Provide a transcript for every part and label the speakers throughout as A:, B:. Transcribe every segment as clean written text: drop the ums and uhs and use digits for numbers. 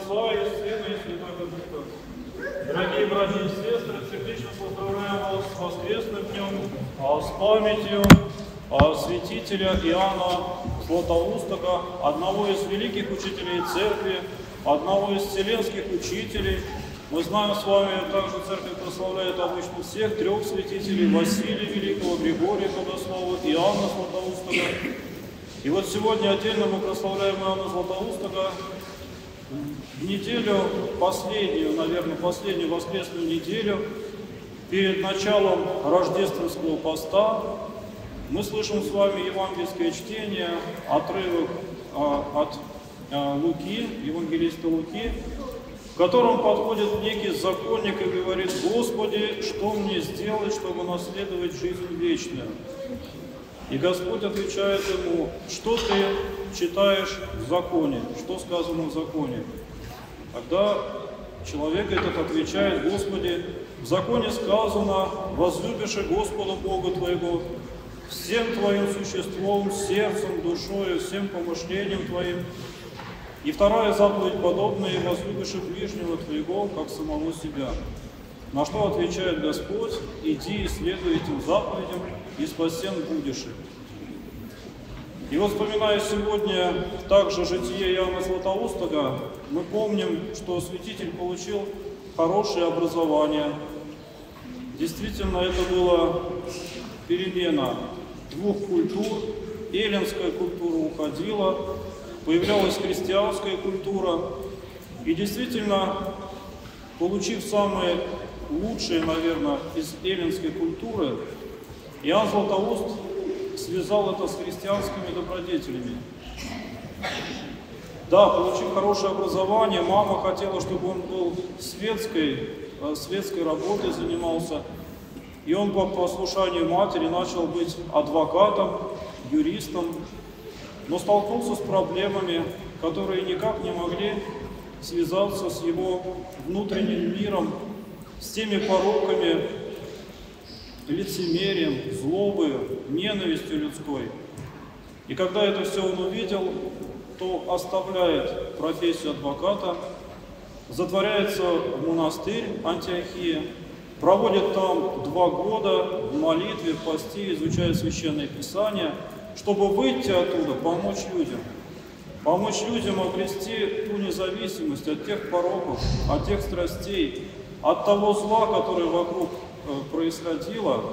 A: Отца и Сына и Святого Духа. Дорогие братья и сестры, сердечно поздравляю вас с воскресным днем, с памятью святителя Иоанна Златоустого, одного из великих учителей церкви, одного из вселенских учителей. Мы знаем с вами, также церковь прославляет обычно всех трех святителей: Василия Великого, Григория Богослова, Иоанна Златоустого. И вот сегодня отдельно мы прославляем Иоанна Златоустого. В неделю, последнюю воскресную неделю, перед началом рождественского поста, мы слышим с вами евангельское чтение, отрывок от Луки, евангелиста Луки, в котором подходит некий законник и говорит: «Господи, что мне сделать, чтобы наследовать жизнь вечную?» И Господь отвечает ему: «Что ты читаешь в законе? Что сказано в законе?» Тогда человек этот отвечает: «Господи, в законе сказано: возлюбишь Господа Бога твоего всем твоим существом, сердцем, душою, всем помышлением твоим. И вторая заповедь подобная: возлюбишь ближнего твоего, как самого себя». На что отвечает Господь: «Иди и следуй этим заповедям, и спасен будешь». И вот, вспоминая сегодня также житие Иоанна Златоустого, мы помним, что святитель получил хорошее образование. Действительно, это была перемена двух культур. Эллинская культура уходила, появлялась христианская культура. И действительно, получив самые лучшие, наверное, из эллинской культуры, Иоанн Златоуст связал это с христианскими добродетелями. Да, получив хорошее образование, мама хотела, чтобы он был светской работой занимался. И он по послушанию матери начал быть адвокатом, юристом, но столкнулся с проблемами, которые никак не могли связаться с его внутренним миром, с теми пороками, лицемерием, злобой, ненавистью людской. И когда это все он увидел, то оставляет профессию адвоката, затворяется в монастырь Антиохии, проводит там 2 года в молитве, в посте, изучая Священное Писание, чтобы выйти оттуда, помочь людям обрести ту независимость от тех пороков, от тех страстей, от того зла, которое вокруг происходило.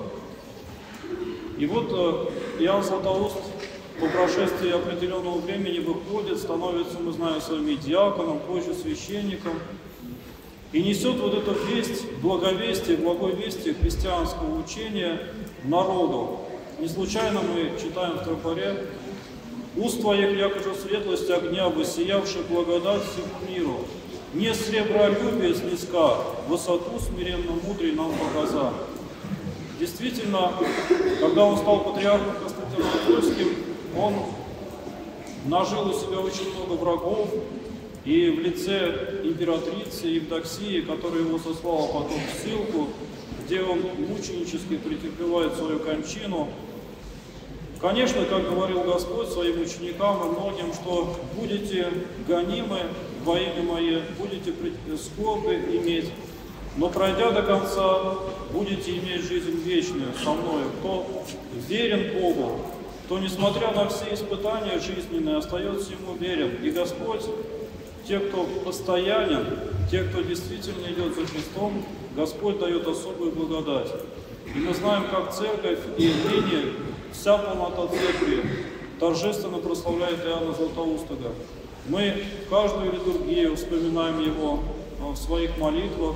A: И вот Иоанн Златоуст по прошествии определенного времени выходит, становится, мы знаем, с вами диаконом, позже священником, и несет вот эту весть, благой вести христианского учения народу. Не случайно мы читаем в тропаре: «Уст твоих, якоже светлость огня, воссиявший благодать всему миру. Не сребролюбие снизка, высоту смиренно мудрый нам показал». Действительно, когда он стал патриархом Константинопольским, он нажил у себя очень много врагов, и в лице императрицы Евдоксии, которая его сослала потом в ссылку, где он мученически претерпевает свою кончину. Конечно, как говорил Господь своим ученикам и многим, что будете гонимы во имя Мое, будете скорби иметь, но пройдя до конца, будете иметь жизнь вечную со мною. Кто верен Богу, кто, несмотря на все испытания жизненные, остается Ему верен. И Господь, те, кто постоянен, те, кто действительно идет за Христом, Господь дает особую благодать. И мы знаем, как Церковь и ныне вся полнота Церкви торжественно прославляет Иоанна Златоустого. Мы каждую литургию вспоминаем его в своих молитвах,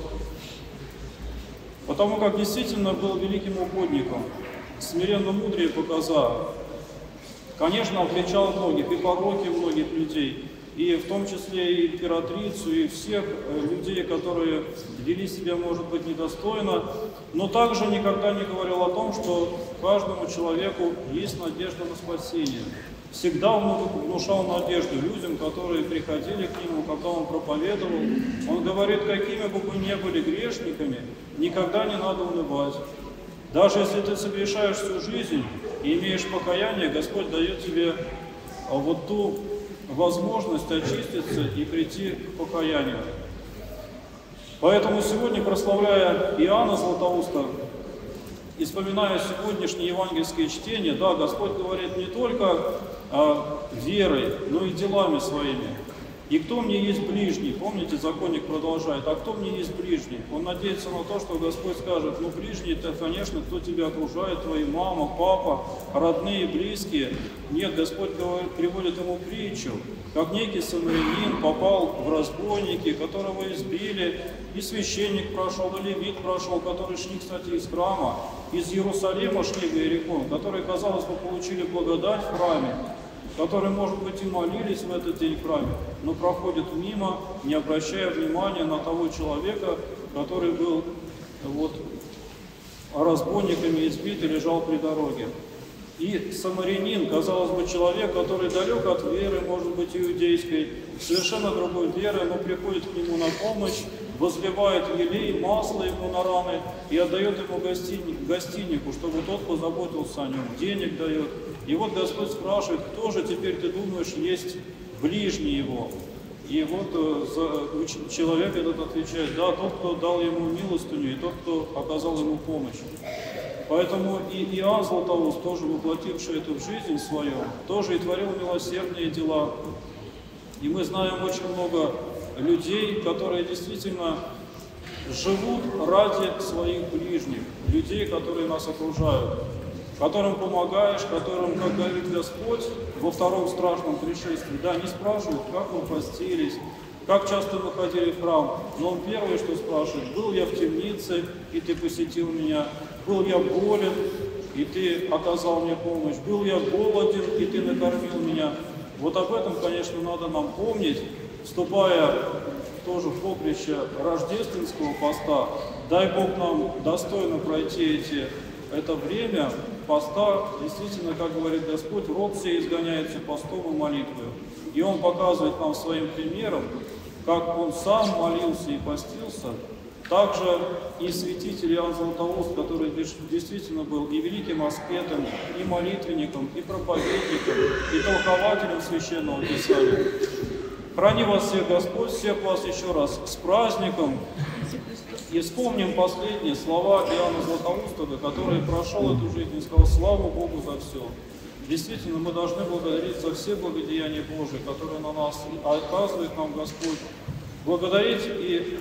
A: потому как действительно был великим угодником, смиренно мудрее показал. Конечно, отличал многих, и пороки многих людей, и в том числе и императрицу, и всех людей, которые вели себя, может быть, недостойно, но также никогда не говорил о том, что каждому человеку есть надежда на спасение. Всегда он внушал надежду людям, которые приходили к нему, когда он проповедовал. Он говорит: какими бы вы ни были грешниками, никогда не надо унывать. Даже если ты согрешаешь всю жизнь и имеешь покаяние, Господь дает тебе вот ту возможность очиститься и прийти к покаянию. Поэтому сегодня, прославляя Иоанна Златоуста и вспоминая сегодняшнее евангельское чтение, да, Господь говорит не только верой, но и делами своими. И кто мне есть ближний? Помните, законник продолжает, а кто мне есть ближний? Он надеется на то, что Господь скажет, ну ближний это, конечно, кто тебя окружает, твои мама, папа, родные, близкие. Нет, Господь приводит ему притчу, как некий самарянин попал в разбойники, которого избили, и священник прошел, и левит прошел, которые шли, кстати, из храма, из Иерусалима шли в Иерихон, которые, казалось бы, получили благодать в храме, которые, может быть, и молились в этот день в храме, но проходят мимо, не обращая внимания на того человека, который был разбойниками избит и лежал при дороге. И самарянин, казалось бы, человек, который далек от веры, может быть, иудейской, совершенно другой веры, но приходит к нему на помощь, возливает елей, масло ему на раны и отдает ему гостинику, чтобы тот позаботился о нем, денег дает. И вот Господь спрашивает, кто же теперь, ты думаешь, есть ближний его? И вот человек этот отвечает, да, тот, кто дал ему милостыню, и тот, кто оказал ему помощь. Поэтому и Иоанн Златоуст, тоже воплотивший эту в жизнь свою, тоже и творил милосердные дела. И мы знаем очень много людей, которые действительно живут ради своих ближних, людей, которые нас окружают, которым помогаешь, которым, как говорит Господь во втором страшном пришествии, да, не спрашивают, как мы постились, как часто мы ходили в храм, но он первое, что спрашивает, был я в темнице, и ты посетил меня, был я болен, и ты оказал мне помощь, был я голоден, и ты накормил меня. Вот об этом, конечно, надо нам помнить, вступая тоже в поприще рождественского поста. Дай Бог нам достойно пройти это время поста. Действительно, как говорит Господь, род сей изгоняется постом и молитвой. И Он показывает нам своим примером, как Он сам молился и постился. Также и святитель Иоанн Златоуст, который действительно был и великим аскетом, и молитвенником, и проповедником, и толкователем Священного Писания. Храни вас всех Господь, всех вас еще раз с праздником. И вспомним последние слова Иоанна Златоуста, который прошел эту жизнь и сказал: славу Богу за все. Действительно, мы должны благодарить за все благодеяния Божии, которые на нас оказывает нам Господь. Благодарить и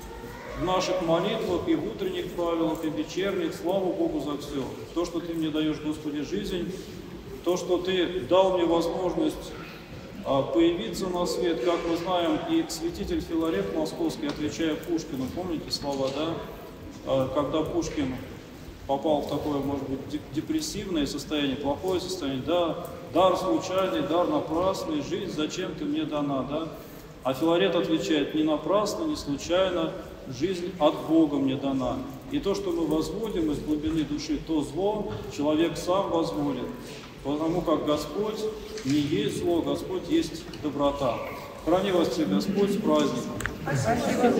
A: в наших молитвах, и в утренних правилах, и в вечерних. Славу Богу за все. То, что Ты мне даешь, Господи, жизнь, то, что Ты дал мне возможность появиться на свет. Как мы знаем, и святитель Филарет Московский, отвечая Пушкину, помните слова, да? Когда Пушкин попал в такое, может быть, депрессивное состояние, плохое состояние, да, дар случайный, дар напрасный, жизнь зачем ты мне дана, да? А Филарет отвечает: не напрасно, не случайно, жизнь от Бога мне дана. И то, что мы возводим из глубины души, то зло человек сам возводит. Потому как Господь не есть зло, Господь есть доброта. Храни вас всех Господь с праздником.